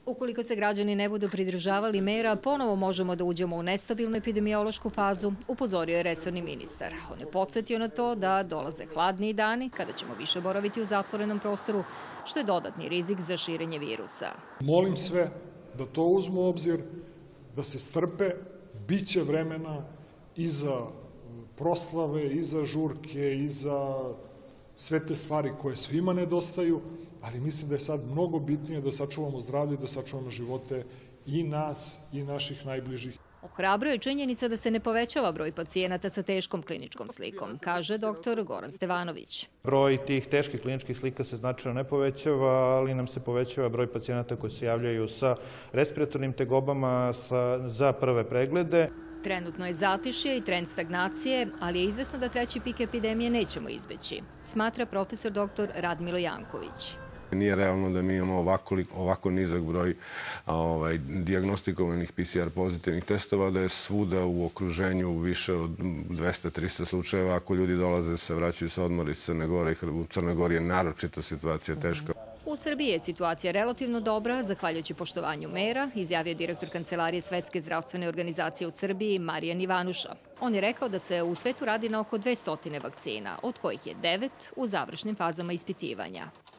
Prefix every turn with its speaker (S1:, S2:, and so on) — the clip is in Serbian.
S1: Ukoliko se građani ne budu pridržavali mera, ponovo možemo da uđemo u nestabilnu epidemiološku fazu, upozorio je resorni ministar. On je podsjetio na to da dolaze hladniji dani, kada ćemo više boraviti u zatvorenom prostoru, što je dodatni rizik za širenje virusa.
S2: Molim sve da to uzmu u obzir, da se strpe, bit će vremena i za proslave, i za žurke, i za sve te stvari koje svima nedostaju, ali mislim da je sad mnogo bitnije da sačuvamo zdravlje, da sačuvamo živote i nas i naših najbližih.
S1: Ohrabruje činjenica da se ne povećava broj pacijenata sa teškom kliničkom slikom, kaže dr. Goran Stevanović.
S3: Broj tih teških kliničkih slika se značajno ne povećava, ali nam se povećava broj pacijenata koji se javljaju sa respiratornim tegobama za prve preglede.
S1: Trenutno je zatišje i trend stagnacije, ali je izvesno da treći pik epidemije nećemo izbeći, smatra profesor dr. Radmilo Janković.
S4: Nije realno da mi imamo ovako nizak broj dijagnostikovanih PCR pozitivnih testova, da je svuda u okruženju više od 200-300 slučajeva. Ako ljudi dolaze, se vraćaju sa odmora iz Crne Gore, u Crnoj Gori je naročito situacija teška.
S1: U Srbiji je situacija relativno dobra, zahvaljujući poštovanju mera, izjavio direktor Kancelarije Svetske zdravstvene organizacije u Srbiji Marijan Ivanuša. On je rekao da se u svetu radi na oko 200 vakcina, od kojih je 9 u završnim fazama ispitivanja.